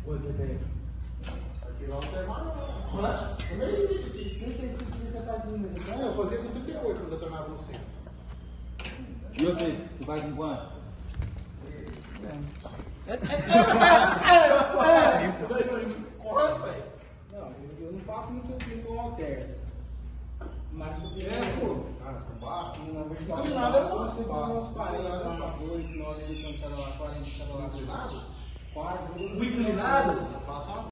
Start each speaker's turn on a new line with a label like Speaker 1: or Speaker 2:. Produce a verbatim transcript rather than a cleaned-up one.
Speaker 1: Você tem.
Speaker 2: Aqui lá não tem mais não.
Speaker 1: Quanto?
Speaker 2: trinta e seis
Speaker 1: trinta e cinco você tá vindo aqui.
Speaker 2: Não, eu fazia com trinta e oito quando eu treinava você.
Speaker 3: E você? Você vai com quanto?
Speaker 1: Quanto, velho? Não, eu, eu não faço muito supino com halteres. Mas supino
Speaker 2: É, pô. Ah, com barra?
Speaker 1: Não, vou te
Speaker 2: Não
Speaker 1: falar.
Speaker 2: tem nada, não.
Speaker 1: Você faz uns quarenta, umas oito, nove edições cada lá, quarenta cada lá.
Speaker 2: Inclinado?
Speaker 1: Quase.
Speaker 2: Um inclinado? Eu faço uma